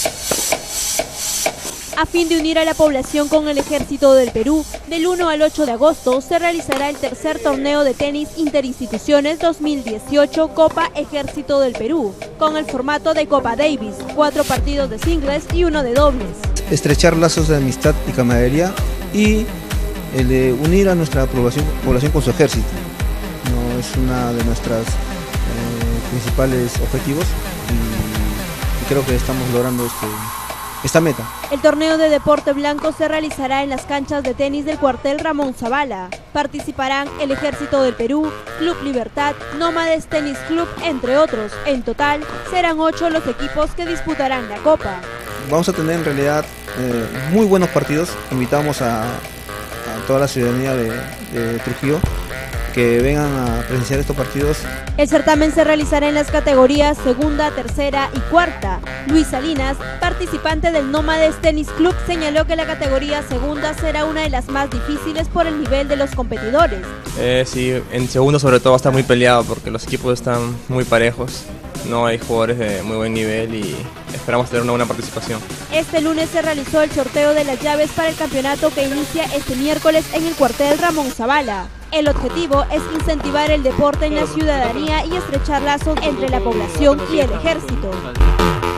A fin de unir a la población con el Ejército del Perú, del 1 al 8 de agosto se realizará el tercer torneo de tenis interinstituciones 2018 Copa Ejército del Perú, con el formato de Copa Davis, 4 partidos de singles y 1 de dobles. Estrechar lazos de amistad y camaradería y el de unir a nuestra población con su ejército. No, es una de nuestras principales objetivos y creo que estamos logrando esta meta. El torneo de deporte blanco se realizará en las canchas de tenis del cuartel Ramón Zavala. Participarán el Ejército del Perú, Club Libertad, Nómades Tenis Club, entre otros. En total, serán 8 los equipos que disputarán la Copa. Vamos a tener en realidad muy buenos partidos. Invitamos a toda la ciudadanía de Trujillo que vengan a presenciar estos partidos. El certamen se realizará en las categorías segunda, tercera y cuarta. Luis Salinas, participante del Nómades Tenis Club, señaló que la categoría segunda será una de las más difíciles por el nivel de los competidores. Sí, en segundo sobre todo va a estar muy peleado porque los equipos están muy parejos. No hay jugadores de muy buen nivel y esperamos tener una buena participación. Este lunes se realizó el sorteo de las llaves para el campeonato que inicia este miércoles en el cuartel Ramón Zavala. El objetivo es incentivar el deporte en la ciudadanía y estrechar lazos entre la población y el ejército.